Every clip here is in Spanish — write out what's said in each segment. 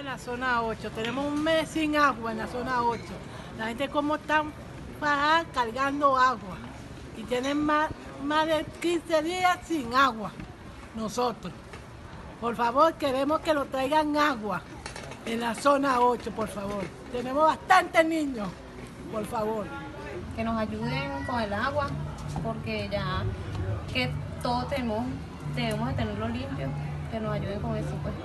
la zona 8. Tenemos un mes sin agua en la zona 8. La gente como están bajando, cargando agua. Y tienen más de 15 días sin agua. Nosotros. Por favor, queremos que lo traigan agua en la zona 8, por favor. Tenemos bastantes niños, por favor. Que nos ayuden con el agua, porque ya que todos debemos de tenerlo limpio, que nos ayuden con eso, pues.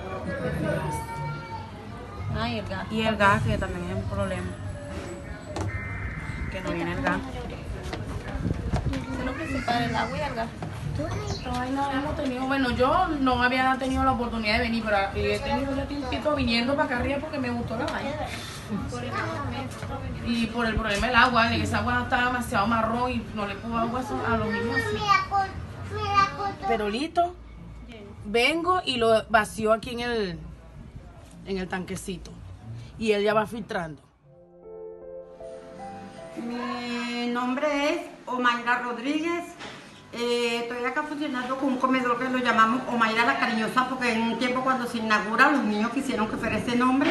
Ah, y el gas. Y el gas, que también es un problema. Que no viene el gas. Eso es lo principal, el agua y el gas. Ay, no hemos tenido, bueno, yo no había tenido la oportunidad de venir, pero he tenido ya tiempito viniendo para acá arriba porque me gustó la vaina. Y por el problema del agua, de que esa agua está demasiado marrón y no le pongo agua a los niños así. Pero listo, vengo y lo vacío aquí en el tanquecito. Y él ya va filtrando. Mi nombre es Omaira Rodríguez. Estoy acá funcionando con un comedor que lo llamamos Omaira la Cariñosa, porque en un tiempo cuando se inaugura los niños quisieron que fuera ese nombre.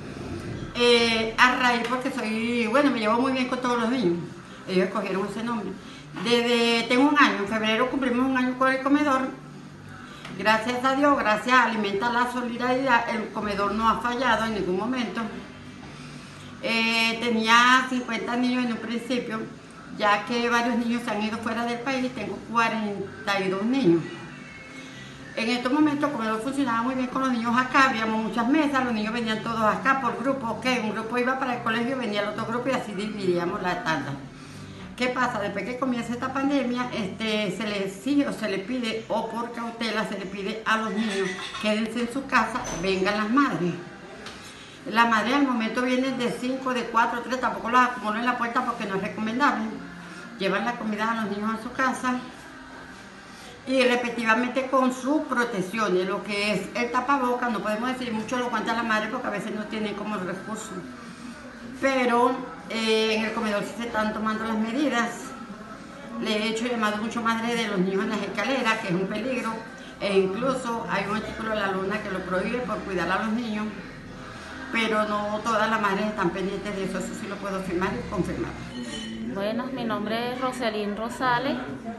A raíz porque me llevo muy bien con todos los niños. Ellos escogieron ese nombre. Tengo un año, en febrero cumplimos un año con el comedor. Gracias a Dios, gracias a Alimenta la Solidaridad, el comedor no ha fallado en ningún momento. Tenía 50 niños en un principio, ya que varios niños se han ido fuera del país, tengo 42 niños. En estos momentos el comedor funcionaba muy bien con los niños acá, habíamos muchas mesas, los niños venían todos acá por grupo, un grupo iba para el colegio, venía el otro grupo y así dividíamos la tanda. ¿Qué pasa? Después que comienza esta pandemia, se le exige o se le pide, o por cautela se le pide a los niños, quédense en su casa, vengan las madres. Las madres al momento vienen de 5, de 4, 3, tampoco las acumulan en la puerta porque no es recomendable. Llevan la comida a los niños a su casa y respectivamente con sus protecciones, lo que es el tapabocas, no podemos decir mucho lo cuenta la madre porque a veces no tienen como recursos. Pero en el comedor sí se están tomando las medidas. Le he hecho llamado mucho madre de los niños en las escaleras, que es un peligro, e incluso hay un artículo de la Luna que lo prohíbe por cuidar a los niños, pero no todas las madres están pendientes de eso, eso sí lo puedo afirmar y confirmar. Buenas, mi nombre es Roselín Rosales,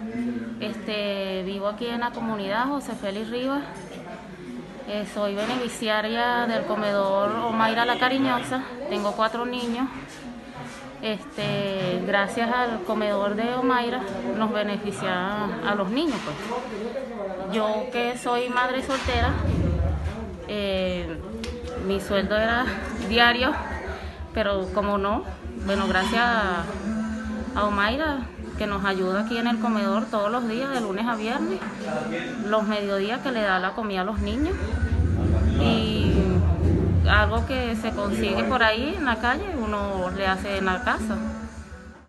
vivo aquí en la comunidad José Félix Rivas, soy beneficiaria del comedor Omaira la Cariñosa, tengo 4 niños. Gracias al comedor de Omaira nos beneficia a los niños, pues. Yo que soy madre soltera, mi sueldo era diario, pero como no, bueno, gracias a Omaira que nos ayuda aquí en el comedor todos los días, de lunes a viernes, los mediodías que le da la comida a los niños y algo que se consigue por ahí en la calle, uno le hace en la casa.